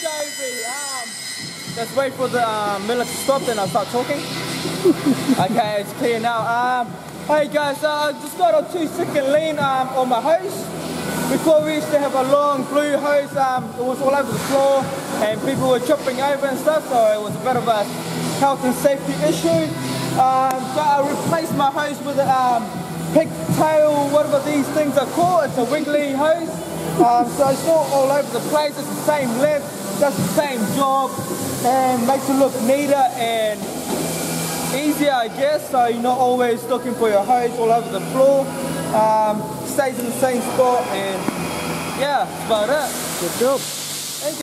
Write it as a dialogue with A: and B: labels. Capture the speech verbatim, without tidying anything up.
A: Jovi. Um, let's wait for the um, miller to stop, then I'll start talking. Okay, it's clear now. Um, hey guys, uh, I just got a two second lean um, on my hose. Before we used to have a long blue hose, um, it was all over the floor and people were tripping over and stuff, so it was a bit of a health and safety issue. Um, so I replaced my hose with a um, pigtail, whatever these things are called. It's a wiggly hose. Um, so it's not all over the place, it's the same length, does the same job, and makes it look neater and easier, I guess, so you're not always looking for your hose all over the floor. Um, stays in the same spot, and yeah, that's about it.
B: Good job.